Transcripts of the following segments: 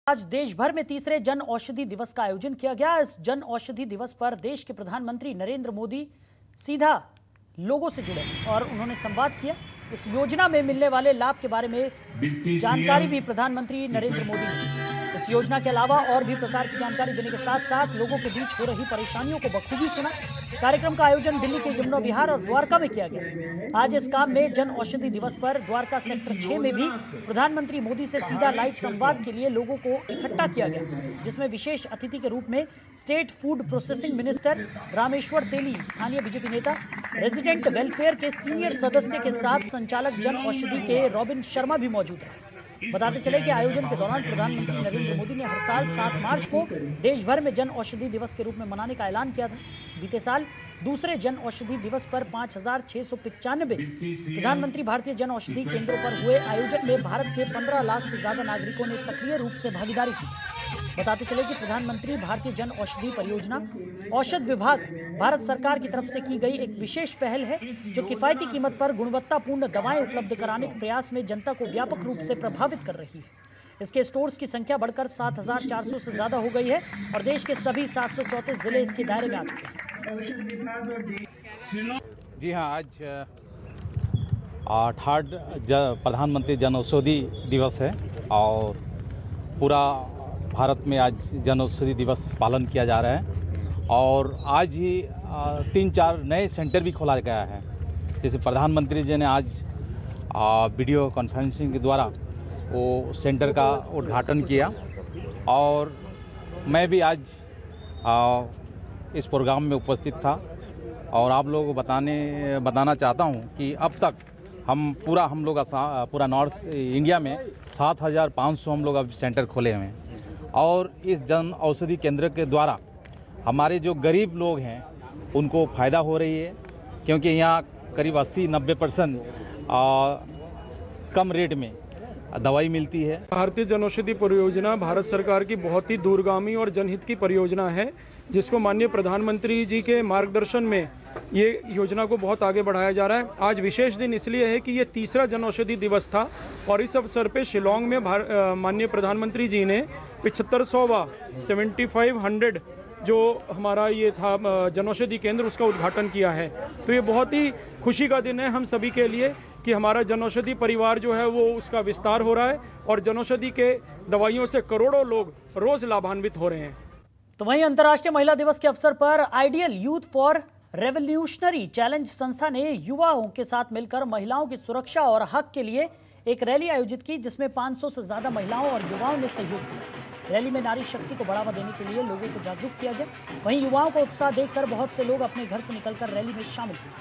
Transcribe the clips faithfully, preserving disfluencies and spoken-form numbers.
आज देश भर में तीसरे जन औषधि दिवस का आयोजन किया गया। इस जन औषधि दिवस पर देश के प्रधानमंत्री नरेंद्र मोदी सीधा लोगों से जुड़े और उन्होंने संवाद किया। इस योजना में मिलने वाले लाभ के बारे में जानकारी भी प्रधानमंत्री नरेंद्र मोदी ने दी। इस योजना के अलावा और भी प्रकार की जानकारी देने के साथ साथ लोगों के बीच हो रही परेशानियों को बखूबी सुना। कार्यक्रम का आयोजन दिल्ली के यमुना विहार और द्वारका में किया गया। आज इस काम में जन औषधि दिवस पर द्वारका सेक्टर छह में भी प्रधानमंत्री मोदी से सीधा लाइव संवाद के लिए लोगों को इकट्ठा किया गया, जिसमें विशेष अतिथि के रूप में state food processing minister Rameshwar Teli, स्थानीय बीजेपी नेता, रेजिडेंट वेलफेयर के सीनियर सदस्य के साथ संचालक जन औषधि के रॉबिन शर्मा भी मौजूद है। बताते चले कि आयोजन के दौरान प्रधानमंत्री नरेंद्र मोदी ने हर साल सात मार्च को देश भर में जन औषधि दिवस के रूप में मनाने का ऐलान किया था। बीते साल दूसरे जन औषधि दिवस पर पाँच हजार छह सौ पचानवे प्रधानमंत्री भारतीय जन औषधि केंद्रों पर हुए आयोजन में भारत के पंद्रह लाख से ज्यादा नागरिकों ने सक्रिय रूप से भागीदारी की थी। बताते चले कि प्रधानमंत्री भारतीय जन औषधि परियोजना औषध विभाग भारत सरकार की तरफ से की गई एक विशेष पहल है, जो किफायती कीमत पर गुणवत्तापूर्ण दवाएं उपलब्ध कराने के प्रयास में जनता को व्यापक रूप से प्रभावित कर रही है। इसके स्टोर्स की संख्या बढ़कर सात हजार चार सौ से ज्यादा हो गई है और देश के सभी सात सौ चौंतीस जिले इसके दायरे में आ चुके हैं। जी हाँ, आज थर्ड प्रधानमंत्री जन औषधि दिवस है और पूरा भारत में आज जन औषधि दिवस पालन किया जा रहा है और आज ही तीन चार नए सेंटर भी खोला गया है। जैसे प्रधानमंत्री जी ने आज वीडियो कॉन्फ्रेंसिंग के द्वारा वो सेंटर का उद्घाटन किया और मैं भी आज आ, इस प्रोग्राम में उपस्थित था और आप लोगों को बताने बताना चाहता हूं कि अब तक हम पूरा हम लोग पूरा नॉर्थ इंडिया में सात हज़ार पाँच सौ हम लोग अब सेंटर खोले हुए हैं और इस जन औषधि केंद्र के द्वारा हमारे जो गरीब लोग हैं उनको फ़ायदा हो रही है, क्योंकि यहाँ करीब अस्सी नब्बे परसेंट कम रेट में दवाई मिलती है। भारतीय जन औषधि परियोजना भारत सरकार की बहुत ही दूरगामी और जनहित की परियोजना है, जिसको माननीय प्रधानमंत्री जी के मार्गदर्शन में ये योजना को बहुत आगे बढ़ाया जा रहा है। आज विशेष दिन इसलिए है कि ये तीसरा जन औषधि दिवस था और इस अवसर पे शिलोंग में माननीय प्रधानमंत्री जी ने पिछहत्तर सौवा सेवेंटी फाइव हंड्रेड जो हमारा ये था जन औषधि केंद्र, उसका उद्घाटन किया है। तो ये बहुत ही खुशी का दिन है हम सभी के लिए कि हमारा जन औषधि परिवार जो है वो उसका विस्तार हो रहा है और जन औषधि के दवाइयों से करोड़ों लोग रोज लाभान्वित हो रहे हैं। तो वहीं अंतर्राष्ट्रीय महिला दिवस के अवसर पर ideal youth for revolutionary challenge संस्था ने युवाओं के साथ मिलकर महिलाओं की सुरक्षा और हक के लिए एक रैली आयोजित की, जिसमें पाँच सौ से ज्यादा महिलाओं और युवाओं ने सहयोग दिया। रैली में नारी शक्ति को बढ़ावा देने के लिए लोगों को जागरूक किया गया। वहीं युवाओं को उत्साह देखकर बहुत से लोग अपने घर से निकलकर रैली में शामिल हुए।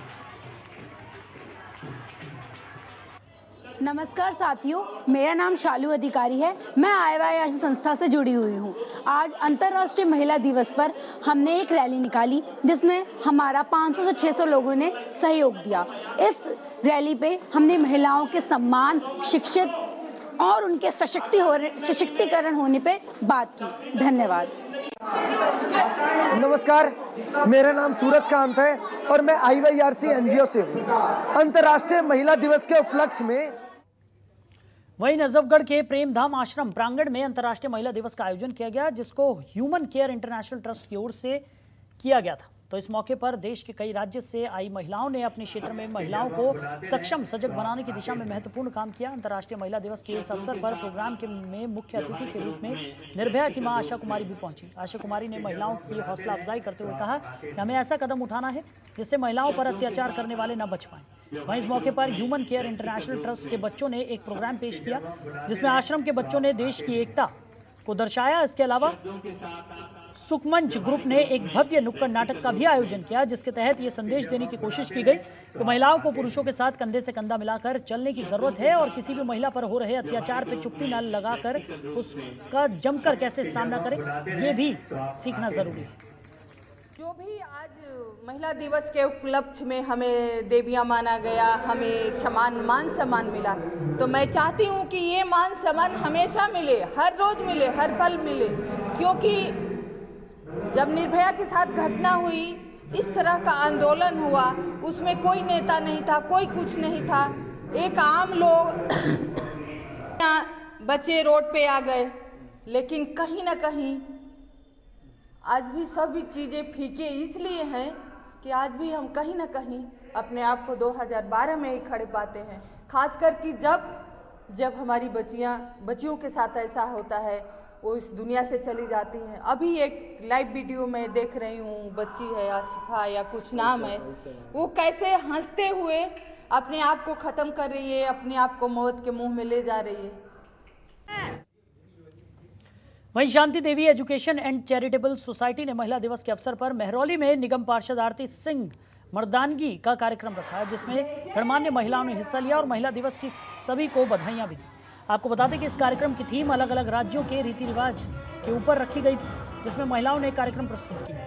नमस्कार साथियों, मेरा नाम शालू अधिकारी है। मैं आई वाई आर सी संस्था से जुड़ी हुई हूँ। आज अंतर्राष्ट्रीय महिला दिवस पर हमने एक रैली निकाली, जिसमें हमारा पाँच सौ से छह सौ लोगों ने सहयोग दिया। इस रैली पे हमने महिलाओं के सम्मान, शिक्षित और उनके सशक्ति हो सशक्तिकरण होने पे बात की। धन्यवाद। नमस्कार, मेरा नाम सूरज कांत है और मैं I Y R C N G O से हूँ। अंतर्राष्ट्रीय महिला दिवस के उपलक्ष्य में वहीं नजफगढ़ के प्रेमधाम आश्रम प्रांगण में अंतर्राष्ट्रीय महिला दिवस का आयोजन किया गया, जिसको ह्यूमन केयर इंटरनेशनल ट्रस्ट की ओर से किया गया था। तो इस मौके पर देश के कई राज्य से आई महिलाओं ने अपने क्षेत्र में महिलाओं को सक्षम सजग बनाने की दिशा में महत्वपूर्ण काम किया। अंतर्राष्ट्रीय महिला दिवस के इस अवसर पर प्रोग्राम के में मुख्य अतिथि के रूप में निर्भया की मां आशा कुमारी भी पहुंची। आशा कुमारी ने महिलाओं की हौसला अफजाई करते हुए कहा कि हमें ऐसा कदम उठाना है जिससे महिलाओं पर अत्याचार करने वाले न बच पाएं। वहीं इस मौके पर ह्यूमन केयर इंटरनेशनल ट्रस्ट के बच्चों ने एक प्रोग्राम पेश किया, जिसमें आश्रम के बच्चों ने देश की एकता को दर्शाया। इसके अलावा सुखमंच ग्रुप ने एक भव्य नुक्कड़ नाटक का भी आयोजन किया, जिसके तहत ये संदेश देने की कोशिश की गई कि महिलाओं को पुरुषों के साथ कंधे से कंधा मिलाकर चलने की जरूरत है और किसी भी महिला पर हो रहे अत्याचार पर चुप्पी न लगाकर उसका जमकर कैसे सामना करें, ये भी सीखना जरूरी है। जो भी आज महिला दिवस के उपलक्ष्य में हमें देवियां माना गया, हमें समान मान सम्मान मिला, तो मैं चाहती हूँ कि ये मान सम्मान हमेशा मिले, हर रोज मिले, हर पल मिले। क्योंकि जब निर्भया के साथ घटना हुई, इस तरह का आंदोलन हुआ, उसमें कोई नेता नहीं था, कोई कुछ नहीं था, एक आम लोग बच्चे रोड पे आ गए, लेकिन कहीं ना कहीं आज भी सभी चीज़ें फीके इसलिए हैं कि आज भी हम कहीं ना कहीं अपने आप को दो हज़ार बारह में ही खड़े पाते हैं। खासकर कि जब जब हमारी बच्चियां बच्चियों के साथ ऐसा होता है, वो इस दुनिया से चली जाती हैं। अभी एक लाइव वीडियो में देख रही हूँ, बच्ची है आसिफा या कुछ नाम है, वो कैसे हंसते हुए अपने आप को ख़त्म कर रही है, अपने आप को मौत के मुंह में ले जा रही है। वहीं Shanti Devi education and charitable society ने महिला दिवस के अवसर पर मेहरौली में निगम पार्षद आरती सिंह मर्दानगी का कार्यक्रम रखा है, जिसमें गणमान्य महिलाओं ने हिस्सा लिया और महिला दिवस की सभी को बधाइयां भी दी। आपको बता दें कि इस कार्यक्रम की थीम अलग अलग राज्यों के रीति रिवाज के ऊपर रखी गई थी, जिसमें महिलाओं ने कार्यक्रम प्रस्तुत किया।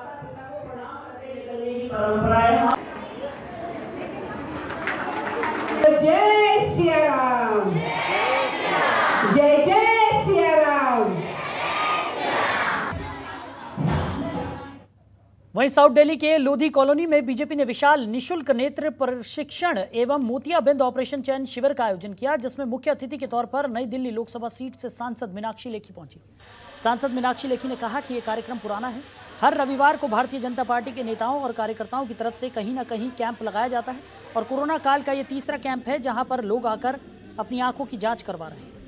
जय सिया राम, जय जय सिया राम। वहीं साउथ दिल्ली के लोधी कॉलोनी में बीजेपी ने विशाल निशुल्क नेत्र प्रशिक्षण एवं मोतियाबिंद ऑपरेशन चयन शिविर का आयोजन किया, जिसमें मुख्य अतिथि के तौर पर नई दिल्ली लोकसभा सीट से सांसद मीनाक्षी लेखी पहुंची। सांसद मीनाक्षी लेखी ने कहा कि यह कार्यक्रम पुराना है। हर रविवार को भारतीय जनता पार्टी के नेताओं और कार्यकर्ताओं की तरफ से कहीं ना कहीं कैंप लगाया जाता है और कोरोना काल का ये तीसरा कैंप है जहां पर लोग आकर अपनी आंखों की जांच करवा रहे हैं।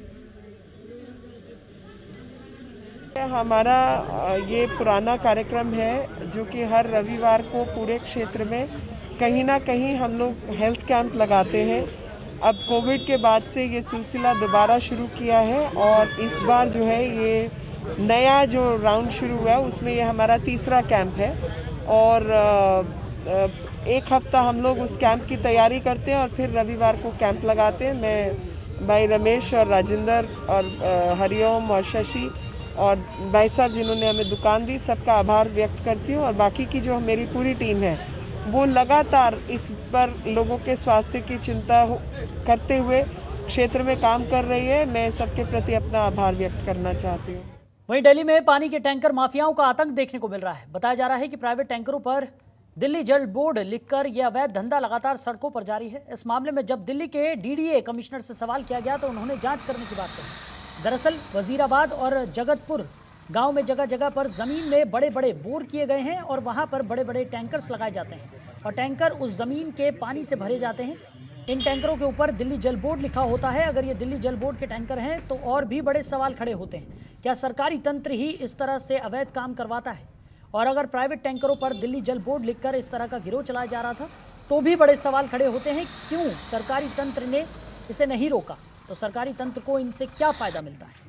हमारा ये पुराना कार्यक्रम है जो कि हर रविवार को पूरे क्षेत्र में कहीं ना कहीं हम लोग हेल्थ कैंप लगाते हैं। अब कोविड के बाद से ये सिलसिला दोबारा शुरू किया है और इस बार जो है ये नया जो राउंड शुरू हुआ है उसमें ये हमारा तीसरा कैंप है और एक हफ्ता हम लोग उस कैंप की तैयारी करते हैं और फिर रविवार को कैंप लगाते हैं। मैं भाई रमेश और राजेंद्र और हरिओम और शशि और भाई साहब जिन्होंने हमें दुकान दी, सबका आभार व्यक्त करती हूँ और बाकी की जो मेरी पूरी टीम है वो लगातार इस पर लोगों के स्वास्थ्य की चिंता करते हुए क्षेत्र में काम कर रही है। मैं सबके प्रति अपना आभार व्यक्त करना चाहती हूँ। वहीं दिल्ली में पानी के टैंकर माफियाओं का आतंक देखने को मिल रहा है। बताया जा रहा है कि प्राइवेट टैंकरों पर दिल्ली जल बोर्ड लिखकर यह अवैध धंधा लगातार सड़कों पर जारी है। इस मामले में जब दिल्ली के डीडीए कमिश्नर से सवाल किया गया तो उन्होंने जांच करने की बात कही। दरअसल वजीराबाद और जगतपुर गांव में जगह जगह पर जमीन में बड़े बड़े बोर किए गए हैं और वहां पर बड़े बड़े टैंकर्स लगाए जाते हैं और टैंकर उस जमीन के पानी से भरे जाते हैं। इन टैंकरों के ऊपर दिल्ली जल बोर्ड लिखा होता है। अगर ये दिल्ली जल बोर्ड के टैंकर हैं तो और भी बड़े सवाल खड़े होते हैं। क्या सरकारी तंत्र ही इस तरह से अवैध काम करवाता है? और अगर प्राइवेट टैंकरों पर दिल्ली जल बोर्ड लिखकर इस तरह का गिरोह चलाया जा रहा था तो भी बड़े सवाल खड़े होते हैं। क्यों सरकारी तंत्र ने इसे नहीं रोका? तो सरकारी तंत्र को इनसे क्या फायदा मिलता है?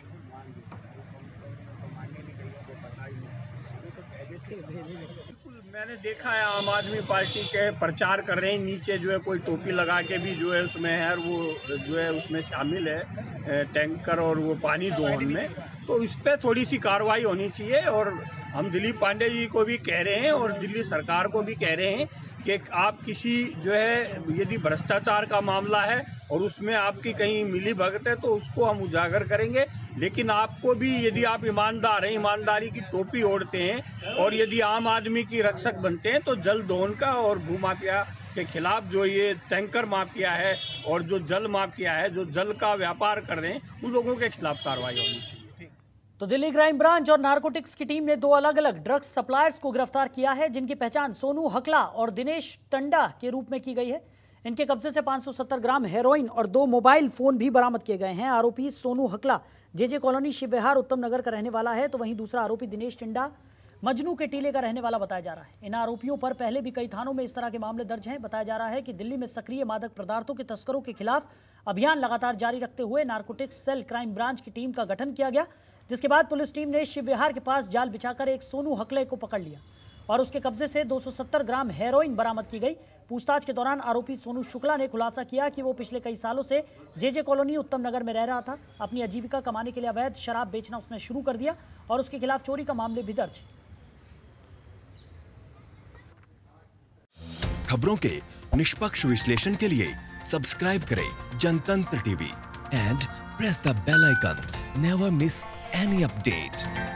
मैंने देखा है आम आदमी पार्टी के प्रचार कर रहे हैं, नीचे जो है कोई टोपी लगा के भी जो है उसमें है और वो जो है उसमें शामिल है टैंकर और वो पानी दोहन में। तो इस पर थोड़ी सी कार्रवाई होनी चाहिए और हम दिलीप पांडे जी को भी कह रहे हैं और दिल्ली सरकार को भी कह रहे हैं कि आप किसी जो है यदि भ्रष्टाचार का मामला है और उसमें आपकी कहीं मिली भगत है तो उसको हम उजागर करेंगे। लेकिन आपको भी यदि आप ईमानदार हैं, ईमानदारी की टोपी ओढ़ते हैं और यदि आम आदमी की रक्षक बनते हैं तो जल दोहन का और भू माफिया के खिलाफ जो ये टैंकर माफिया है और जो जल माफिया है, जो जल का व्यापार कर रहे हैं, उन लोगों के खिलाफ कार्रवाई होनी चाहिए। तो दिल्ली क्राइम ब्रांच और नारकोटिक्स की टीम ने दो अलग अलग ड्रग्स सप्लायर्स को गिरफ्तार किया है, जिनकी पहचान सोनू हकला और दिनेश टंडा के रूप में की गई है। इनके कब्जे से पाँच सौ सत्तर ग्राम हेरोइन और दो मोबाइल फोन भी बरामद किए गए हैं। आरोपी सोनू हकला जेजे कॉलोनी शिव विहार उत्तम नगर का रहने वाला है, तो वहीं दूसरा आरोपी दिनेश टंडा मजनू के टीले का रहने वाला बताया जा रहा है। इन आरोपियों पर पहले भी कई थानों में इस तरह के मामले दर्ज हैं। बताया जा रहा है कि दिल्ली में सक्रिय मादक पदार्थों के तस्करों के खिलाफ अभियान लगातार जारी रखते हुए नारकोटिक्स सेल क्राइम ब्रांच की टीम का गठन किया गया, जिसके बाद पुलिस टीम ने शिव विहार के पास जाल बिछाकर एक सोनू हकले को पकड़ लिया और उसके कब्जे से दो सौ सत्तर ग्राम हेरोइन बरामद की गई। पूछताछ के दौरान आरोपी सोनू शुक्ला ने खुलासा किया कि वो पिछले कई सालों से जेजे कॉलोनी उत्तम नगर में रह रहा था। अपनी आजीविका कमाने के लिए अवैध शराब बेचना उसने शुरू कर दिया और उसके खिलाफ चोरी का मामले भी दर्ज। खबरों के निष्पक्ष विश्लेषण के लिए सब्सक्राइब करें Jantantra TV and press the bell icon. Never miss any update.